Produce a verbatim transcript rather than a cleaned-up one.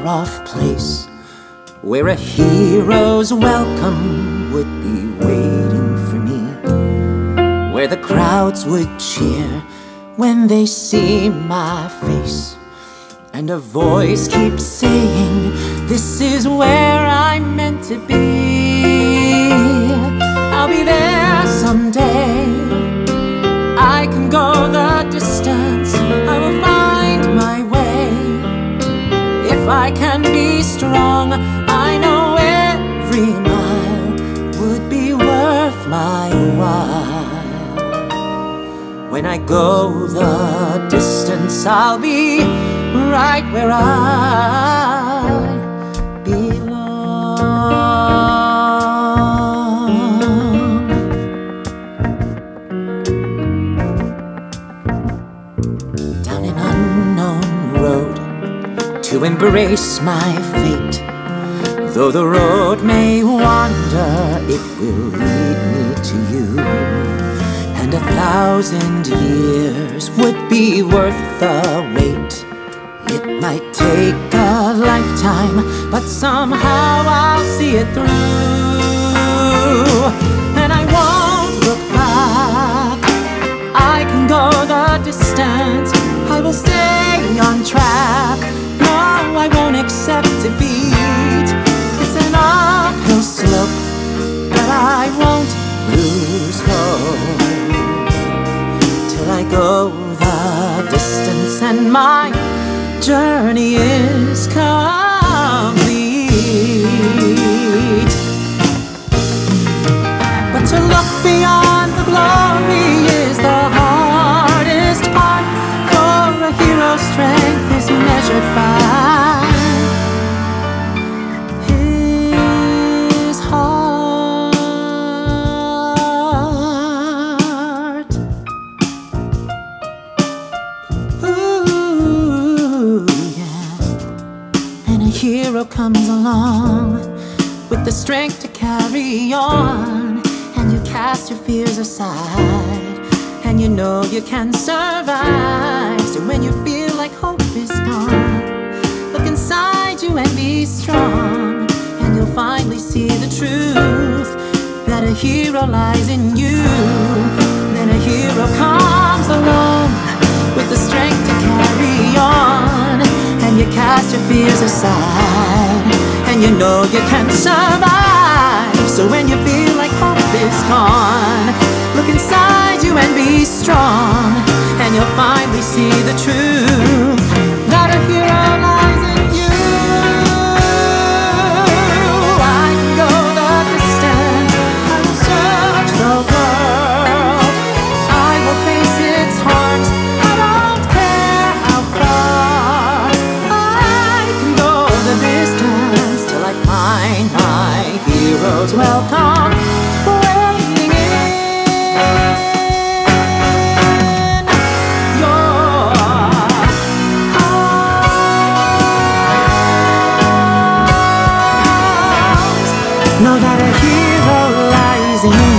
far-off place where a hero's welcome would be waiting for me, where the crowds would cheer when they see my face, and a voice keeps saying, this is where I'm meant to be. I'll be there someday. I can go the distance. I will find my way. If I can be strong, I know every mile would be worth my while. When I go the distance, I'll be right where I belong. Down an unknown road to embrace my fate. Though the road may wander, it will lead me to you. And a thousand years would be worth the wait. It might take a lifetime, but somehow I'll see it through. And I won't look back. I can go the distance. I will stay on track. No, I won't accept defeat. It's an uphill slope, but I won't lose hope till I go the distance and my journey is complete. But to look beyond the glory is the hardest part, for a hero's strength is measured by his heart. Ooh, yeah. And a hero comes along with the strength to carry on, and you cast your fears aside, and you know you can survive. So when you feel like hope is gone, look inside you and be strong, and you'll finally see the truth, that a hero lies in you. Then a hero comes along with the strength to carry on, and you cast your fears aside, and you know you can survive. So when you feel like hope is gone, look inside you and be strong, and you'll finally see the truth, that a hero lies in you. I can go the distance, I will search the world, I will face its harms, I don't care how far. I can go the distance till I find my hero's welcome waiting in your arms. Know that a hero lies in